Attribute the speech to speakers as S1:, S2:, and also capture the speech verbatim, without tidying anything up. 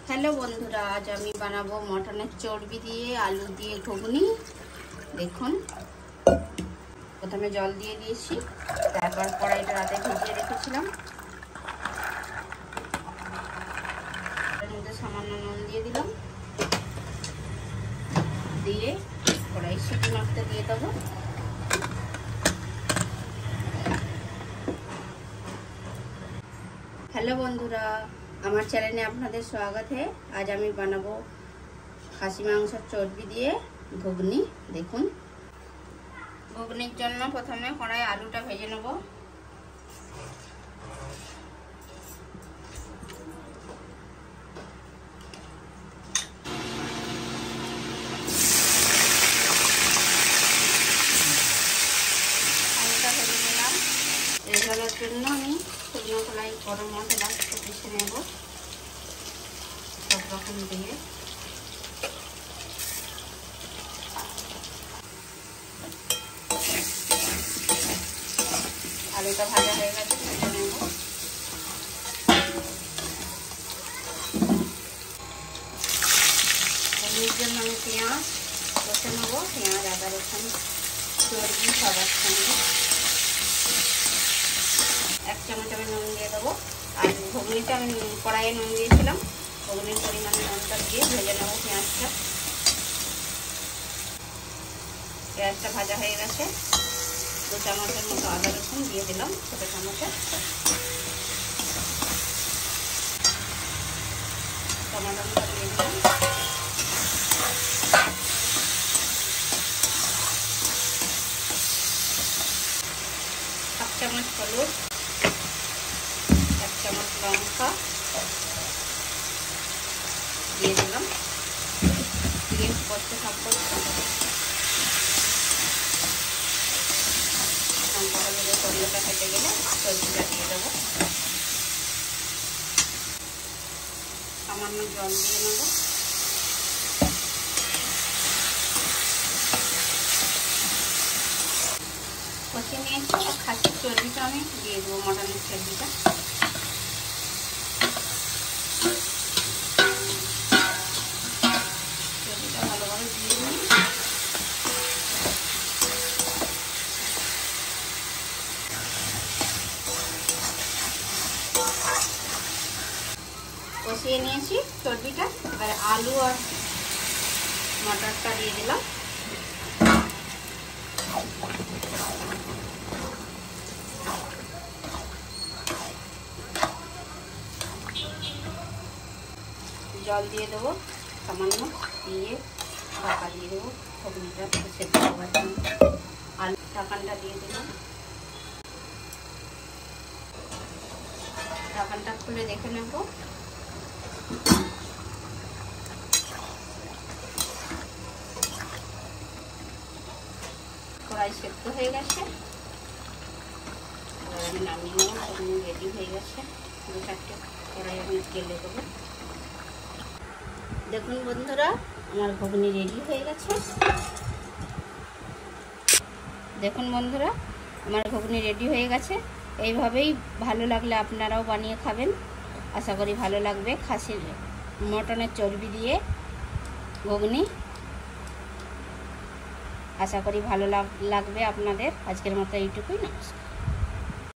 S1: Hello बंधुरा आज आमी बानाबो मटनेर चर्बी दिए आलू दिए घुगनी। देखुन प्रथमे जल दिए दिएछि, तारपर कड़ाईटा राते भिजिए रेखेछिलाम, तार मধ্যে सामान्य নুন দিয়ে দিলাম, দিয়ে কড়াই সিটি মারতে দিয়ে দেবো। हेलो बंधुरा আমার চ্যানেলে আপনাদের স্বাগত है। आज আমি বানাবো খাসি মাংসের চর্বি দিয়ে ঘুগনি। দেখুন ঘুগনির জন্য প্রথমে কড়াই আলুটা ভেজে নেব। আলুটা ভেজে নিলাম। এগুলোর জন্য আমি শুকনো কড়াই গরম মশলা পিষে নেব সব রকম দিয়ে। আলুটা ভাজা হয়ে গেছে, ভেজে নেব। এর জন্য আমি পেঁয়াজ কষে নেব, পেঁয়াজ আদা রসুন চর্বি সবার সঙ্গে। এক চামচ আমি নুন দিয়ে দেবো। আর ঘুগনিটা আমি কড়াইয়ে নুন দিয়েছিলাম, ঘুগনির পরিমাণে নুনটা দিয়ে ভেজে নেবো পেঁয়াজটা। পেঁয়াজটা ভাজা হয়ে গেছে, দু চামচের মতো আদা রসুন দিয়ে দিলাম ছোটো চামচে। টমাটোটা দিয়ে দিলাম, এক চামচ হলুদ, এক চামচ লঙ্কা দিয়ে দিলাম, দিয়ে করতে থাকবো। লঙ্কা হলুদের সরিয়েটা খেতে গেলে সবজিটা দিয়ে দেবো। সামান্য জল দিয়ে নেবো। কষিয়ে নিয়েছি, আর খাসির চর্বিটা আমি দিয়ে দেবো, মটনের চর্বিটা। চর্বিটা ভালোভাবে দিয়ে দিই। কষিয়ে নিয়েছি চর্বিটা, এবার আলু আর মটরটা দিয়ে দিলাম। জল দিয়ে দেবো সামান্য, দিয়ে ঢাকা দিয়ে দেবো ঘুগনিটা সেদ্ধ হওয়ার জন্য। আলু ঢাকানটা দিয়ে দিলাম। ঢাকানটা খুলে দেখে নেব। কড়াই সেদ্ধ হয়ে গেছে, এবার আমি নামিয়ে নেব। ঘুগনি রেডি হয়ে গেছে। দু চারটে কড়াই আমি তেলে দেবো। দেখুন বন্ধুরা আমার ঘুগনি রেডি হয়ে গেছে। দেখুন বন্ধুরা আমার ঘুগনি রেডি হয়ে গেছে। এইভাবেই ভালো লাগলে আপনারাও বানিয়ে খাবেন, আশা করি ভালো লাগবে। খাসির মটনের চর্বি দিয়ে ঘুগনি, আশা করি ভালো লাগবে আপনাদের। আজকের মতো এইটুকুই, নমস্কার।